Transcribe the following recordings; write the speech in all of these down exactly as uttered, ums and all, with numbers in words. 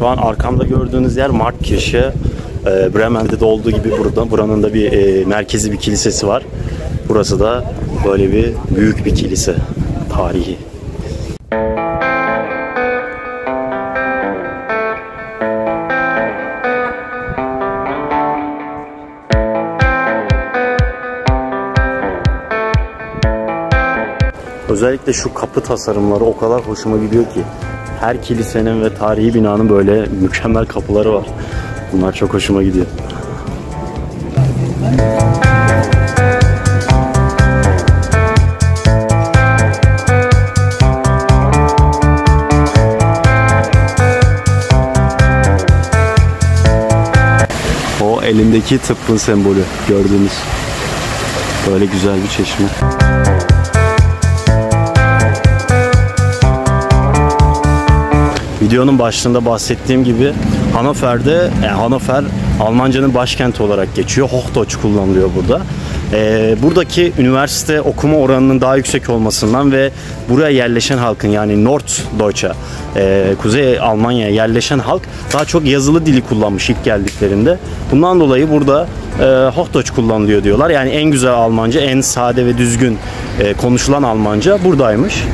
Şu an arkamda gördüğünüz yer Marktkirche. E, Bremen'de de olduğu gibi burada, buranın da bir e, merkezi bir kilisesi var. Burası da böyle bir büyük bir kilise. Tarihi. Özellikle şu kapı tasarımları o kadar hoşuma gidiyor ki. Her kilisenin ve tarihi binanın böyle mükemmel kapıları var. Bunlar çok hoşuma gidiyor. O elindeki tıbbın sembolü gördüğünüz. Böyle güzel bir çeşme. Videonun başında bahsettiğim gibi Hannover'de, yani Hannover Almanca'nın başkenti olarak geçiyor. Hochdeutsch kullanılıyor burada. Ee, buradaki üniversite okuma oranının daha yüksek olmasından ve buraya yerleşen halkın, yani Norddeutsche, e, Kuzey Almanya'ya yerleşen halk daha çok yazılı dili kullanmış ilk geldiklerinde. Bundan dolayı burada e, Hochdeutsch kullanılıyor diyorlar. Yani en güzel Almanca, en sade ve düzgün e, konuşulan Almanca buradaymış.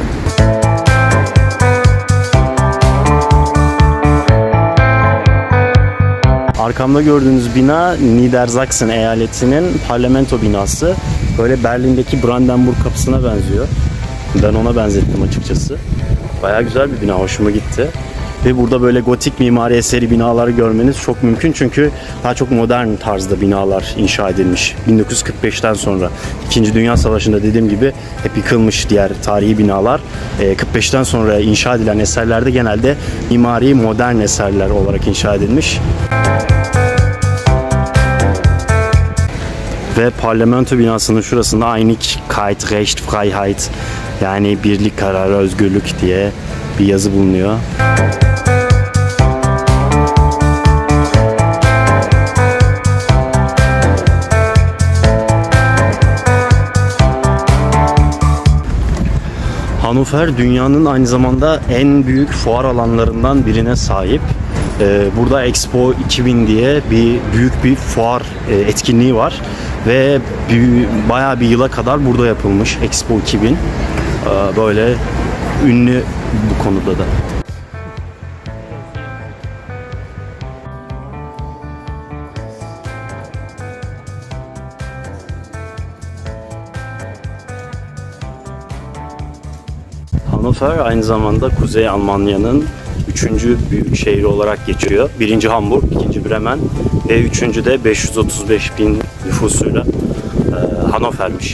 Arkamda gördüğünüz bina Niedersachsen eyaletinin parlamento binası. Böyle Berlin'deki Brandenburg kapısına benziyor. Ben ona benzettim açıkçası. Bayağı güzel bir bina, hoşuma gitti. Ve burada böyle gotik mimari eseri binaları görmeniz çok mümkün. Çünkü daha çok modern tarzda binalar inşa edilmiş. bin dokuz yüz kırk beşten sonra İkinci Dünya Savaşı'nda dediğim gibi hep yıkılmış diğer tarihi binalar. kırk beşten sonra inşa edilen eserlerde genelde mimari modern eserler olarak inşa edilmiş. Ve parlamento binasının şurasında Einigkeit, Recht, Freiheit, yani birlik, kararı, özgürlük diye bir yazı bulunuyor. Hannover dünyanın aynı zamanda en büyük fuar alanlarından birine sahip. Burada Expo iki bin diye bir büyük bir fuar etkinliği var ve bayağı bir yıla kadar burada yapılmış Expo iki bin. Böyle ünlü bu konuda da. Hannover aynı zamanda Kuzey Almanya'nın üçüncü büyük şehri olarak geçiyor. Birinci Hamburg, ikinci Bremen ve üçüncü de beş yüz otuz beş bin nüfusuyla e, Hannover'miş.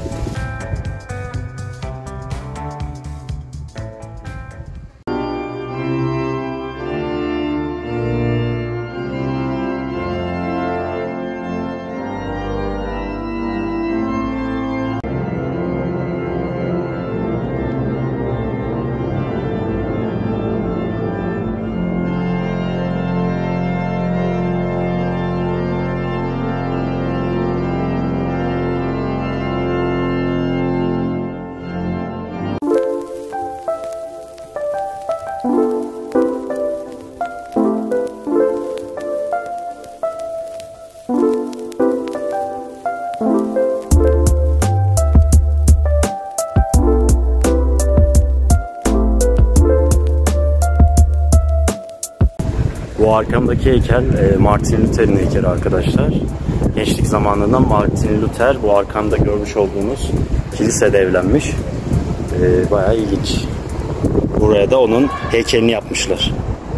Bu arkamdaki heykel Martin Luther'in heykeli arkadaşlar. Gençlik zamanında Martin Luther bu arkamda görmüş olduğunuz kilisede evlenmiş. Ee, bayağı ilginç. Buraya da onun heykelini yapmışlar.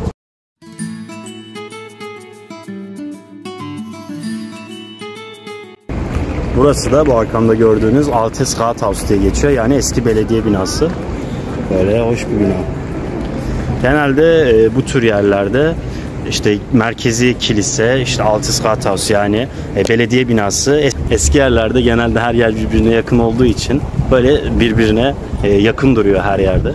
Burası da bu arkamda gördüğünüz Altes Rathaus diye geçiyor. Yani eski belediye binası. Böyle hoş bir bina. Genelde e, bu tür yerlerde işte merkezi kilise, işte Altes Rathaus yani e, belediye binası, eski yerlerde genelde her yer birbirine yakın olduğu için böyle birbirine e, yakın duruyor her yerde.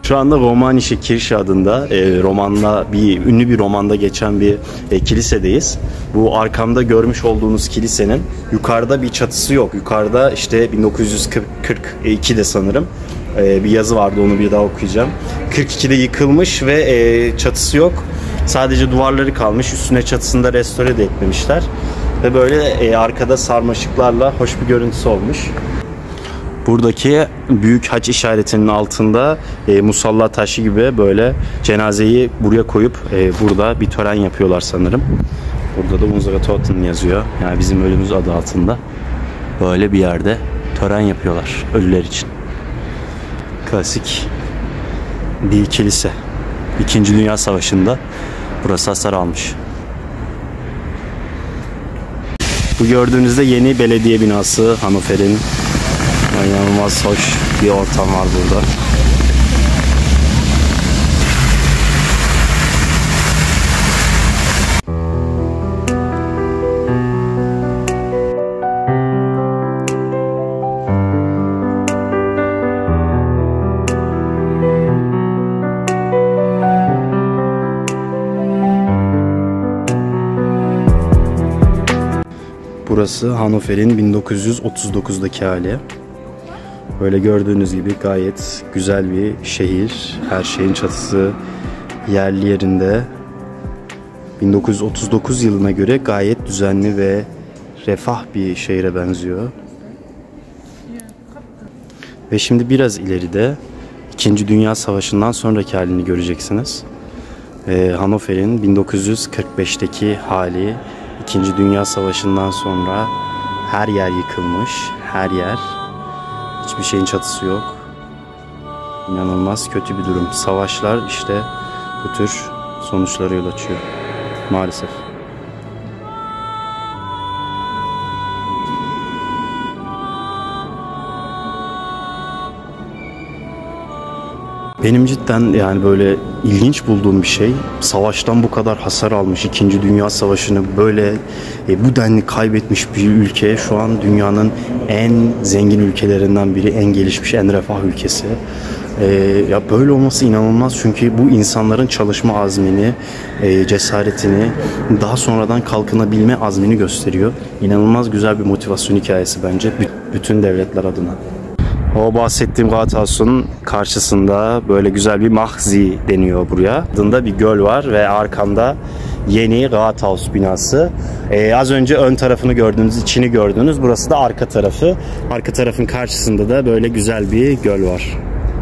Şu anda Romanische Kirche adında e, romanla bir ünlü bir romanda geçen bir e, kilisedeyiz. Bu arkamda görmüş olduğunuz kilisenin yukarıda bir çatısı yok. Yukarıda işte bin dokuz yüz kırk ikide sanırım e, bir yazı vardı, onu bir daha okuyacağım. kırk ikide yıkılmış ve e, çatısı yok. Sadece duvarları kalmış. Üstüne çatısını da restore de etmemişler. Ve böyle e, arkada sarmaşıklarla hoş bir görüntüsü olmuş. Buradaki büyük haç işaretinin altında e, musalla taşı gibi böyle cenazeyi buraya koyup e, burada bir tören yapıyorlar sanırım. Burada da Unsere Toten yazıyor. Yani bizim ölümümüz adı altında. Böyle bir yerde tören yapıyorlar ölüler için. Klasik bir kilise. İkinci Dünya Savaşı'nda burası hasar almış. Bu gördüğünüzde yeni belediye binası Hannover'in. İnanılmaz hoş bir ortam var burada. Burası Hannover'in bin dokuz yüz otuz dokuzdaki hali. Böyle gördüğünüz gibi gayet güzel bir şehir. Her şeyin çatısı yerli yerinde. bin dokuz yüz otuz dokuz yılına göre gayet düzenli ve refah bir şehre benziyor. Ve şimdi biraz ileride İkinci Dünya Savaşı'ndan sonraki halini göreceksiniz. Ee, Hannover'in bin dokuz yüz kırk beşteki hali. İkinci Dünya Savaşı'ndan sonra her yer yıkılmış, her yer. Hiçbir şeyin çatısı yok. İnanılmaz kötü bir durum. Savaşlar işte bu tür sonuçlara yol açıyor maalesef. Benim cidden yani böyle ilginç bulduğum bir şey, savaştan bu kadar hasar almış, İkinci Dünya Savaşı'nı böyle e, bu denli kaybetmiş bir ülke şu an dünyanın en zengin ülkelerinden biri, en gelişmiş, en refah ülkesi. E, ya böyle olması inanılmaz çünkü bu insanların çalışma azmini, e, cesaretini, daha sonradan kalkınabilme azmini gösteriyor. İnanılmaz güzel bir motivasyon hikayesi bence bütün devletler adına. O bahsettiğim Rathaus'un karşısında böyle güzel bir Mahzi deniyor buraya. Adında bir göl var ve arkamda yeni Rathaus binası. Ee, az önce ön tarafını gördüğünüz, içini gördüğünüz. Burası da arka tarafı. Arka tarafın karşısında da böyle güzel bir göl var.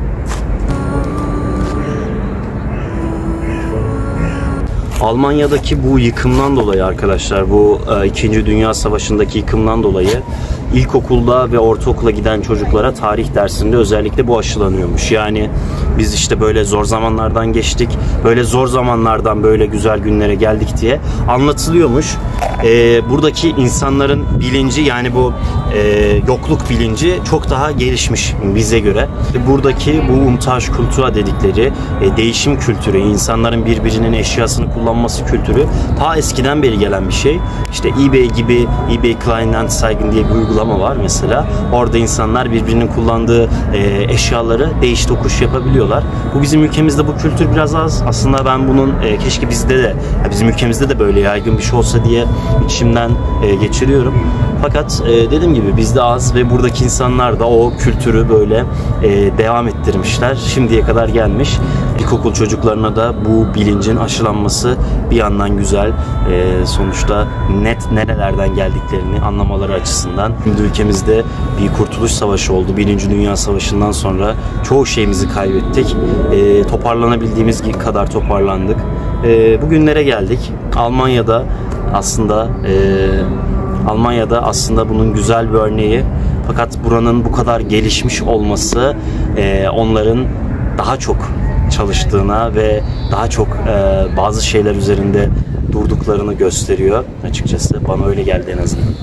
Almanya'daki bu yıkımdan dolayı arkadaşlar, bu e, İkinci Dünya Savaşı'ndaki yıkımdan dolayı ilkokulda ve ortaokula giden çocuklara tarih dersinde özellikle bu aşılanıyormuş. Yani biz işte böyle zor zamanlardan geçtik, böyle zor zamanlardan böyle güzel günlere geldik diye anlatılıyormuş. E, buradaki insanların bilinci, yani bu e, yokluk bilinci çok daha gelişmiş bize göre. Buradaki bu Umtauschkultur dedikleri e, değişim kültürü, insanların birbirinin eşyasını kullanması kültürü ta eskiden beri gelen bir şey. İşte eBay gibi, eBay Kleinanzeigen diye bir uygulama var mesela. Orada insanlar birbirinin kullandığı e, eşyaları değiş tokuş yapabiliyorlar. Bu bizim ülkemizde bu kültür biraz az. Aslında ben bunun e, keşke bizde de, bizim ülkemizde de böyle yaygın bir şey olsa diye içimden e, geçiriyorum. Fakat e, dediğim gibi bizde az ve buradaki insanlar da o kültürü böyle e, devam ettirmişler. Şimdiye kadar gelmiş. İlkokul çocuklarına da bu bilincin aşılanması bir yandan güzel. E, sonuçta net nerelerden geldiklerini anlamaları açısından. Şimdi ülkemizde bir kurtuluş savaşı oldu. Birinci Dünya Savaşı'ndan sonra çoğu şeyimizi kaybettik. E, toparlanabildiğimiz kadar toparlandık. E, bugünlere geldik. Almanya'da aslında e, Almanya'da aslında bunun güzel bir örneği. Fakat buranın bu kadar gelişmiş olması e, onların daha çok çalıştığına ve daha çok e, bazı şeyler üzerinde durduklarını gösteriyor açıkçası. Bana öyle geldi en azından.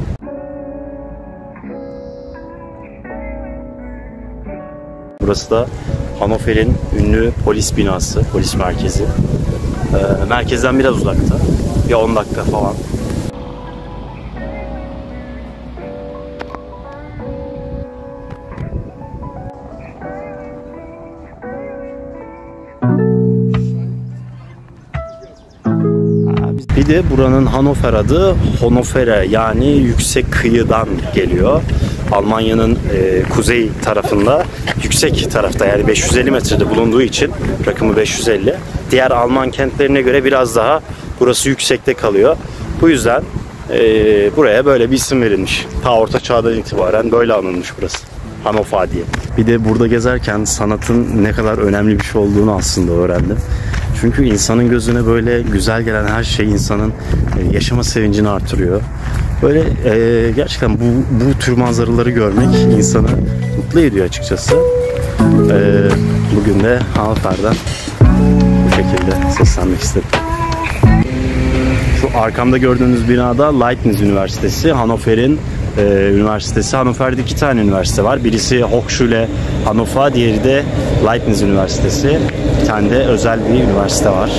Burası da Hannover'in ünlü polis binası, polis merkezi. E, merkezden biraz uzakta. Bir on dakika falan. de buranın Hannover adı Hannovere, yani yüksek kıyıdan geliyor. Almanya'nın e, kuzey tarafında, yüksek tarafta, yani beş yüz elli metrede bulunduğu için rakımı beş yüz elli. Diğer Alman kentlerine göre biraz daha burası yüksekte kalıyor. Bu yüzden e, buraya böyle bir isim verilmiş. Ta Orta Çağ'dan itibaren böyle anılmış burası, Hannover diye. Bir de burada gezerken sanatın ne kadar önemli bir şey olduğunu aslında öğrendim. Çünkü insanın gözüne böyle güzel gelen her şey insanın yaşama sevincini artırıyor. Böyle e, gerçekten bu, bu tür manzaraları görmek insanı mutlu ediyor açıkçası. E, bugün de Hannover'den bu şekilde seslenmek istedim. Şu arkamda gördüğünüz binada Leibniz Üniversitesi, Hannover'in e, üniversitesi. Hannover'de iki tane üniversite var. Birisi Hochschule Hannover, diğeri de Leibniz Üniversitesi. Bir tane de özel bir üniversite var.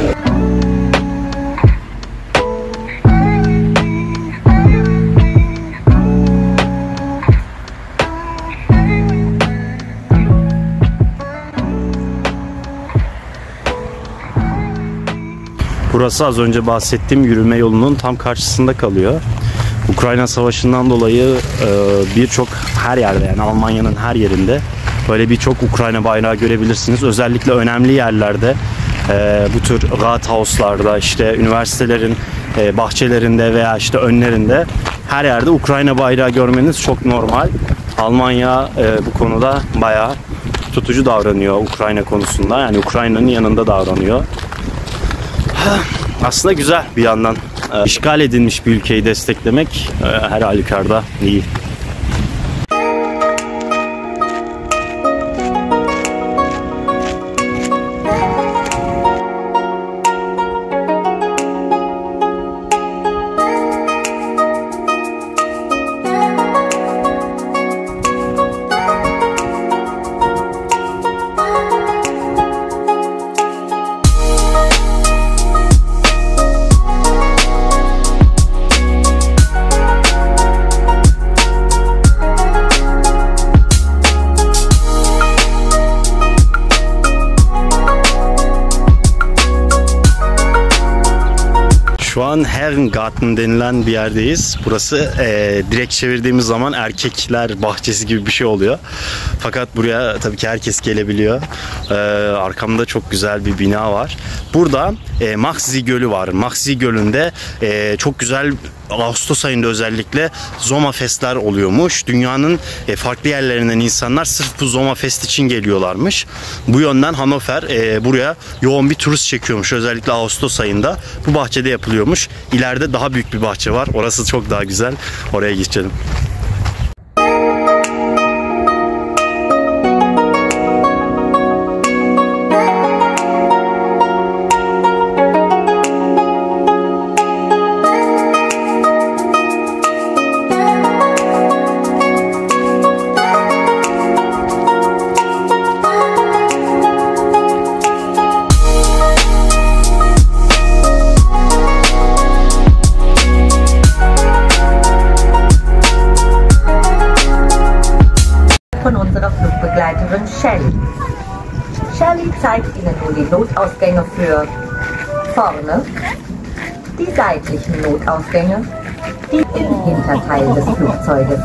Burası az önce bahsettiğim yürüme yolunun tam karşısında kalıyor. Ukrayna Savaşı'ndan dolayı birçok her yerde, yani Almanya'nın her yerinde böyle birçok Ukrayna bayrağı görebilirsiniz. Özellikle önemli yerlerde, bu tür Rathaus'larda, işte üniversitelerin bahçelerinde veya işte önlerinde, her yerde Ukrayna bayrağı görmeniz çok normal. Almanya bu konuda bayağı tutucu davranıyor Ukrayna konusunda. Yani Ukrayna'nın yanında davranıyor. Aslında güzel bir yandan. İşgal edilmiş bir ülkeyi desteklemek her halükarda iyi. Şu an Herrengarten denilen bir yerdeyiz. Burası e, direkt çevirdiğimiz zaman erkekler bahçesi gibi bir şey oluyor. Fakat buraya tabii ki herkes gelebiliyor. E, arkamda çok güzel bir bina var. Burada e, Machsee Gölü var. Machsee Gölü'nde e, çok güzel, Ağustos ayında özellikle Sommerfestler oluyormuş. Dünyanın e, farklı yerlerinden insanlar sırf bu Sommerfest için geliyorlarmış. Bu yönden Hannover e, buraya yoğun bir turist çekiyormuş. Özellikle Ağustos ayında bu bahçede yapılıyormuş. İleride daha büyük bir bahçe var. Orası çok daha güzel. Oraya geçelim. Von unserer Flugbegleiterin Shelley. Shelley zeigt Ihnen nun die Notausgänge für vorne, die seitlichen Notausgänge, die im Hinterteil des Flugzeuges.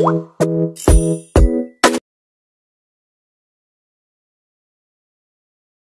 Tschüss.